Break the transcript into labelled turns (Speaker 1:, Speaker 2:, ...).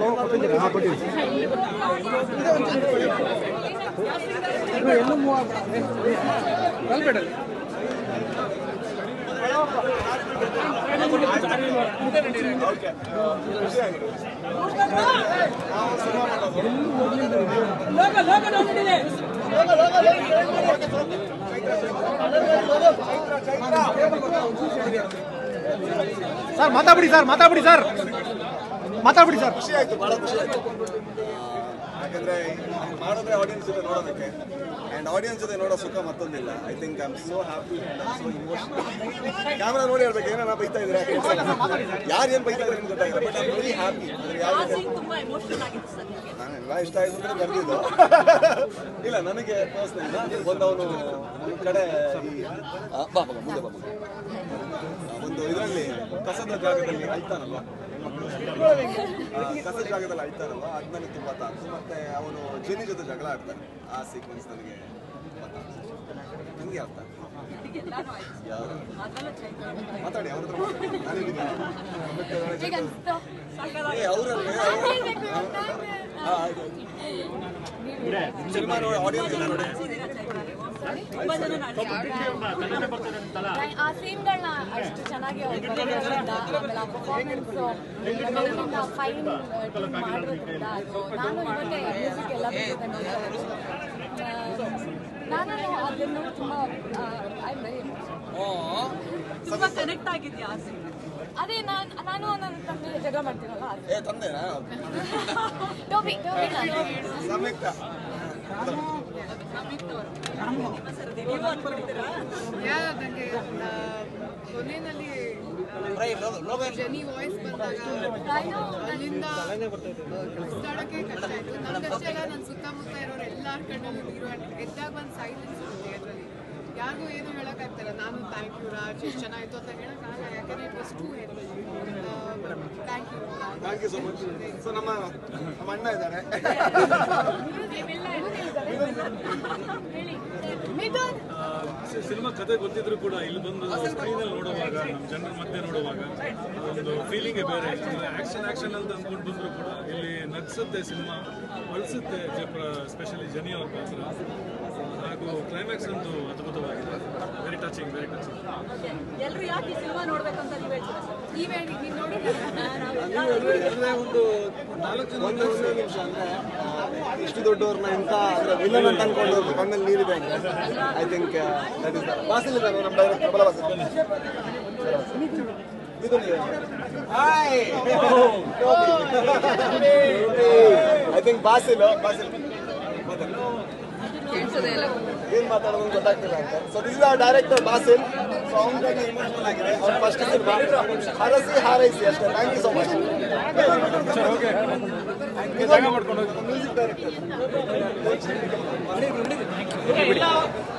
Speaker 1: Sir ಮಾತಾಡಿ sir
Speaker 2: ಖುಷಿ ಆಯ್ತು, ಬಹಳ ಖುಷಿ ಆಯ್ತು. ಯಾಕಂದ್ರೆ ಮಾಡಿದ್ರೆ ಆಡಿಯನ್ಸ್ ಜೊತೆ ನೋಡೋದಕ್ಕೆ ಅಂಡ್ ಆಡಿಯನ್ಸ್ ಜೊತೆ ನೋಡೋ ಸುಖ ಮತ್ತೊಂದಿಲ್ಲ. I think I am so happy and I am so emotional. Camera ನೋಡಿ ಹೇಳ್ಬೇಕು, ಏನಾರ ಬೈತಾ ಇದ್ರೆ ಯಾರು ಏನು ಬೈತಾ ಇದ್ರೆ ನಿಮ್ಗೆ ಗೊತ್ತಾಗಿಲ್ಲ, but I am very happy. ನಾನೆಲ್ಲ ಇಷ್ಟ ಆಯ್ತು ಅಂದ್ರೆ ಬರ್ದಿದ್ದು ಇಲ್ಲ. ನನಗೆ ಪರ್ಸ್ನಲಿ ಬಂದವನು ನನ್ನ ಕಡೆ ಮುಂದೆ ಒಂದು ಇದರಲ್ಲಿ ಕಸದ ಜಾಗದಲ್ಲಿ ಅಳ್ತಾನಲ್ವ, ಕಸದ ಜಾಗದಲ್ಲಿ ಅಳ್ತಾನಲ್ವ, ಅದು ನನಗೆ ತುಂಬ ತಾನು. ಮತ್ತೆ ಅವನು ಜೆನಿ ಜೊತೆ ಜಗಳ ಆಡ್ತಾನೆ, ಆ ಸೀಕ್ವೆನ್ಸ್ ನನಗೆ ನಿಮಗೆ ಅರ್ಥ ಯಾರು ಮಾತಾಡಿ ಅವ್ರ ಸಿನಿಮಾ ನೋಡಿ ಆಡಿಯನ್ಸ್ ಎಲ್ಲ ನೋಡಿ
Speaker 3: ಆ ಸೀನ್ಗಳನ್ನ ಅಷ್ಟು ಚೆನ್ನಾಗಿ ಬರೋದ್ರಿಂದ ಆಮೇಲೆ ಆ ಪರ್ಫಾರ್ಮೆನ್ಸು ಫೈನ್ ಮಾಡಿರೋದ್ರಿಂದ ನಾನು ಇವತ್ತೇ ಮ್ಯೂಸಿಕ್ ಎಲ್ಲ ನಾನು ಅದನ್ನು ತುಂಬ
Speaker 4: ತುಂಬಾ ಕನೆಕ್ಟ್ ಆಗಿದ್ಯಾ
Speaker 3: ಅದೇ ನಾನು ನನ್ನ ತಂದೆ ಜಗಳ ಮಾಡ್ತೀನಲ್ಲ
Speaker 2: ತಂದೆನಾ
Speaker 3: ಟೋಬಿ
Speaker 5: ಯಾರಂಗೆ ಕೊನೆಯಲ್ಲಿ ಜೆನಿ ವಾಯ್ಸ್ ಬಂದಾಗ ಅಲ್ಲಿಂದ ಮಾತಾಡೋಕ್ಕೆ ಕಷ್ಟ ಆಯಿತು. ನಮ್ಗಷ್ಟೇ ಅಲ್ಲ, ನನ್ನ ಸುತ್ತಮುತ್ತ ಇರೋರು ಎಲ್ಲರ ಕಣ್ಣಲ್ಲೂ ನೀರು ಎದ್ದಾಗ ಒಂದು ಸೈಲೆನ್ಸ್ ಇರುತ್ತೆ ಅದರಲ್ಲಿ. ಯಾರಿಗೂ ಏನು ಹೇಳೋಕ್ಕಾಗ್ತಾರ, ನಾನು ಥ್ಯಾಂಕ್ ಯು ರಾಜ್ ಎಷ್ಟು ಚೆನ್ನಾಗಿತ್ತು ಅಂತ ಹೇಳೋಕ್ಕಾಗಲ್ಲ, ಯಾಕಂದರೆ it was too help.
Speaker 2: Thank you so much. So ನಮ್ಮ ಅಣ್ಣ ಇದ್ದಾರೆ,
Speaker 6: ಸಿನಿಮಾ ಕತೆ ಗೊತ್ತಿದ್ರು ಕೂಡ ಇಲ್ಲಿ ಬಂದು ಸ್ಕ್ರೀನಲ್ಲಿ ನೋಡುವಾಗ, ನಮ್ಮ ಜನರ ಮಧ್ಯೆ ನೋಡುವಾಗ ಒಂದು ಫೀಲಿಂಗೇ ಬೇರೆ. ಆಕ್ಷನ್ ಅಂತ ಅಂದ್ಕೊಂಡು ಬಂದರೂ ಕೂಡ ಇಲ್ಲಿ ನಗ್ಸುತ್ತೆ ಸಿನಿಮಾ, ಬಳಸುತ್ತೆ. ಸ್ಪೆಷಲಿ ಜನಿ ಅವ್ರ ಪಾತ್ರ ಹಾಗೂ ಕ್ಲೈಮ್ಯಾಕ್ಸ್ ಅಂತೂ ಅದ್ಭುತವಾಗಿದೆ. Very touching.
Speaker 4: ಎಲ್ಲರೂ ಯಾಕೆ ಸಿನಿಮಾ ನೋಡ್ಬೇಕಂತ ನೀವು ಹೇಳ್ತೀರಾ ಸರ್?
Speaker 2: ಒಂದು ನಿಮಿಷ ಅಂದ್ರೆ ಇಷ್ಟು ದೊಡ್ಡವ್ರನ್ನ ಎಂತ ಅಂದ್ರೆ ವಿಲನ್ ಅಂತ ಅನ್ಕೊಂಡು ಕಣ್ಣಲ್ಲಿ ನೀರಿದೆ ಅಂದ್ರೆ I think that is Basil ಇದ್ದಾನೆ ನಮ್ಮ ಡೈರೆಕ್ಟರ್ ಪ್ರಬಲ ಬಾಸಿಲ್. ಐ ಥಿಂಕ್ ಬಾಸಿಲ್ ಏನ್ ಮಾತಾಡೋದು ಗೊತ್ತಾಗ್ತಿಲ್ಲ ಅಂತ. So this is our director Basil. So ಅವನಿಗೆ ಇಮೋಷನಲ್ ಆಗಿದೆ. ಅವ್ರ ಫಸ್ಟ್ ಸಿನಿಮಾ ಹಾರೈಸಿ ಅಷ್ಟೇ. Thank you so much. Music director